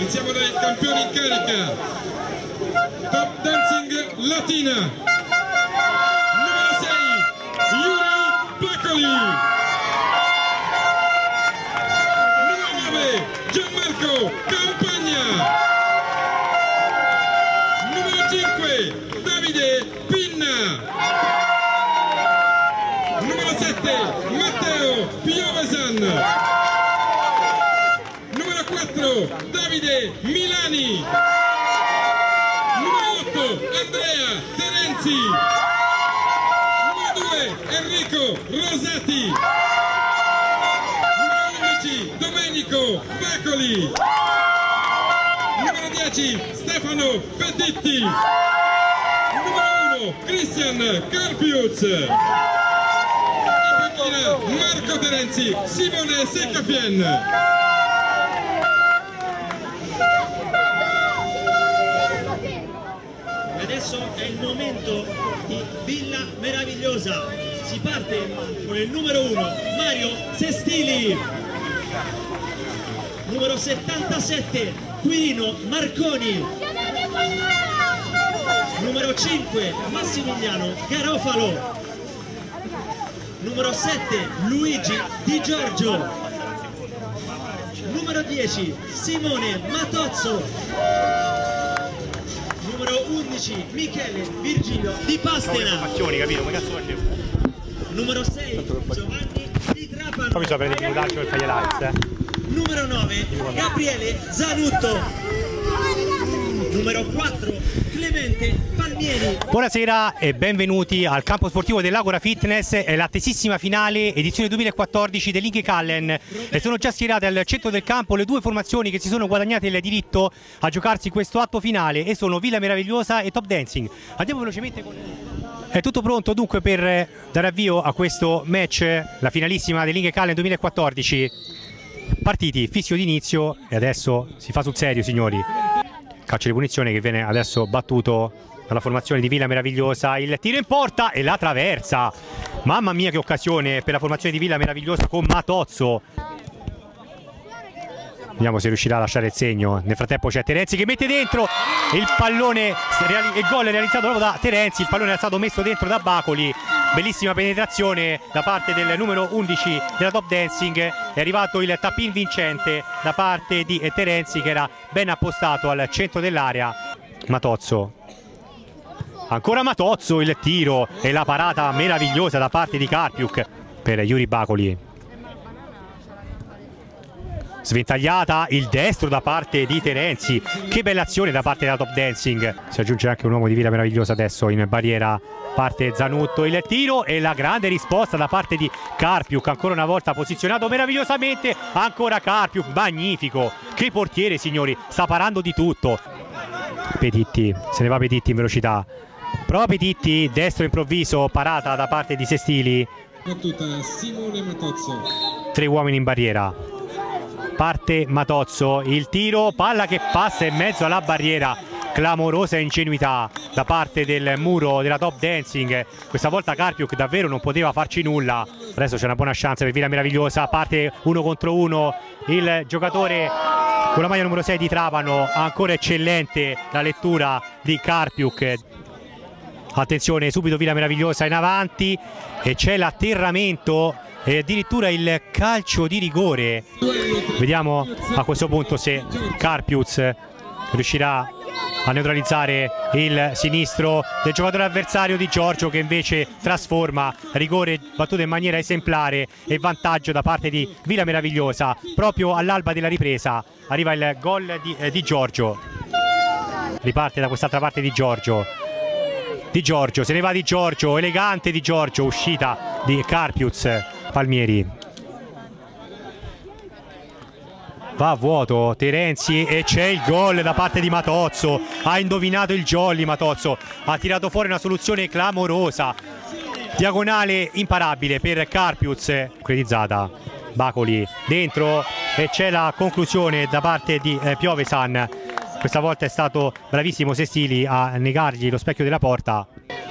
Iniziamo dai campioni in carica. Top Dancing Latina. Numero 6, Yuri Bacoli. Numero 9, Gianmarco Campagna. Numero 5, Davide Pinna. Numero 7, Matteo Piovesan. Numero 4, Davide Milani. Numero 8, Andrea Terenzi. Numero 2, Enrico Rosati. Numero 11, Domenico Bacoli. Numero 10, Stefano Petitti. Numero 1, Christian Carpiuz. Marco Terenzi, Simone Seccafien. Adesso è il momento di Villa Meravigliosa. Si parte con il numero 1, Mario Sestili. Numero 77, Quirino Marconi. Numero 5, Massimiliano Garofalo. Numero 7, Luigi Di Giorgio. Numero 10, Simone Matozzo. Numero 11, Michele Virgilio Di Pastena. Numero 6, Giovanni Di Trapano. Poi bisogna prendere il minutaggio per fare gli lights, Numero 9, Gabriele Zanutto. Numero 4, Clemente Palmieri. Buonasera e benvenuti al campo sportivo dell'Agora Fitness. È l'attesissima finale edizione 2014 dell'Inge Callen e sono già schierate al centro del campo le due formazioni che si sono guadagnate il diritto a giocarsi questo atto finale e sono Villa Meravigliosa e Top Dancing. Andiamo velocemente con... È tutto pronto dunque per dare avvio a questo match, la finalissima dell'Inge Callen 2014. Partiti, fischio d'inizio e adesso si fa sul serio, signori. Calcio di punizione che viene adesso battuto dalla formazione di Villa Meravigliosa. Il tiro in porta e la traversa. Mamma mia che occasione per la formazione di Villa Meravigliosa con Matozzo. Vediamo se riuscirà a lasciare il segno. Nel frattempo c'è Terenzi che mette dentro il pallone. Il gol è realizzato proprio da Terenzi. Il pallone è stato messo dentro da Bacoli. Bellissima penetrazione da parte del numero 11 della Top Dancing. È arrivato il tap-in vincente da parte di Terenzi che era ben appostato al centro dell'area. Matozzo. Ancora Matozzo, il tiro e la parata meravigliosa da parte di Karpiuk per Yuri Bacoli. Sventagliata il destro da parte di Terenzi. Che bella azione da parte della Top Dancing. Si aggiunge anche un uomo di Villa Meravigliosa adesso in barriera. Parte Zanutto, il tiro e la grande risposta da parte di Karpiuk. Ancora una volta posizionato meravigliosamente. Ancora Karpiuk, magnifico. Che portiere, signori, sta parando di tutto. Petitti, se ne va Petitti in velocità. Prova Petitti, destro improvviso, parata da parte di Sestili. Battuta Simone Matozzo. 3 uomini in barriera. Parte Matozzo, il tiro, palla che passa in mezzo alla barriera. Clamorosa ingenuità da parte del muro della Top Dancing. Questa volta Karpiuk davvero non poteva farci nulla. Adesso c'è una buona chance per Villa Meravigliosa. Parte 1 contro 1 il giocatore con la maglia numero 6 di Trapano. Ancora eccellente la lettura di Karpiuk. Attenzione, subito Villa Meravigliosa in avanti e c'è l'atterramento e addirittura il calcio di rigore. Vediamo a questo punto se Karpiuk riuscirà a neutralizzare il sinistro del giocatore avversario Di Giorgio, che invece trasforma. Rigore battuto in maniera esemplare e vantaggio da parte di Villa Meravigliosa. Proprio all'alba della ripresa arriva il gol di Di Giorgio. Riparte da quest'altra parte Di Giorgio. Di Giorgio, se ne va Di Giorgio, elegante Di Giorgio, uscita di Karpiuk. Palmieri va a vuoto, Terenzi e c'è il gol da parte di Matozzo. Ha indovinato il jolly Matozzo, ha tirato fuori una soluzione clamorosa, diagonale imparabile per Karpiuk, concretizzata. Bacoli dentro e c'è la conclusione da parte di Piovesan. Questa volta è stato bravissimo Sestili a negargli lo specchio della porta.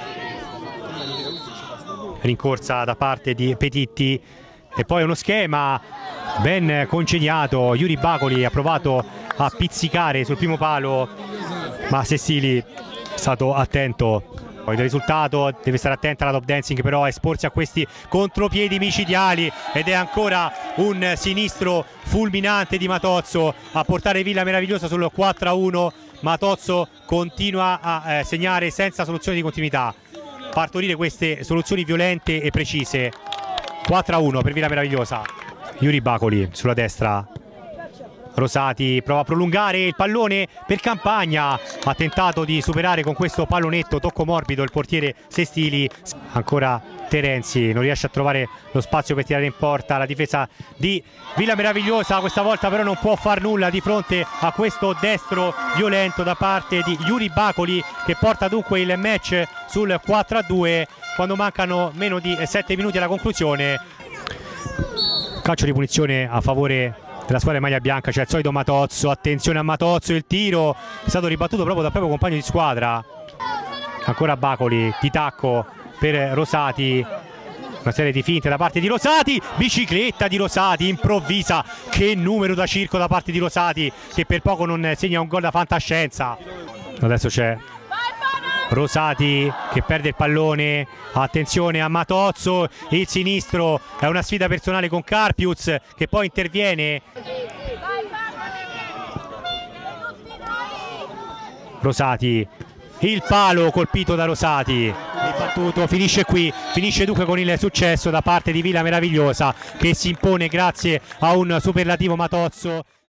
Rincorsa da parte di Petitti e poi uno schema ben congegnato. Yuri Bacoli ha provato a pizzicare sul primo palo, ma Sestili è stato attento. Poi il risultato, deve stare attenta la top dancing però a esporsi a questi contropiedi micidiali, ed è ancora un sinistro fulminante di Matozzo a portare Villa Meravigliosa sul 4-1. Matozzo continua a segnare senza soluzione di continuità, partorire queste soluzioni violente e precise. 4-1 per Villa Meravigliosa. Yuri Bacoli sulla destra, Rosati prova a prolungare il pallone per Campagna, ha tentato di superare con questo pallonetto tocco morbido il portiere Sestili. Ancora Terenzi non riesce a trovare lo spazio per tirare in porta la difesa di Villa Meravigliosa, questa volta però non può far nulla di fronte a questo destro violento da parte di Yuri Bacoli, che porta dunque il match sul 4-2 quando mancano meno di 7 minuti alla conclusione. Calcio di punizione a favore della squadra in maglia bianca, c'è il solito Matozzo, attenzione a Matozzo, il tiro è stato ribattuto proprio dal proprio compagno di squadra. Ancora Bacoli, di tacco per Rosati, una serie di finte da parte di Rosati, bicicletta di Rosati improvvisa, che numero da circo da parte di Rosati, che per poco non segna un gol da fantascienza. Adesso c'è Rosati che perde il pallone, attenzione a Matozzo, il sinistro, è una sfida personale con Karpiuz che poi interviene. Rosati, il palo colpito da Rosati, ribattuto, finisce qui, finisce dunque con il successo da parte di Villa Meravigliosa che si impone grazie a un superlativo Matozzo.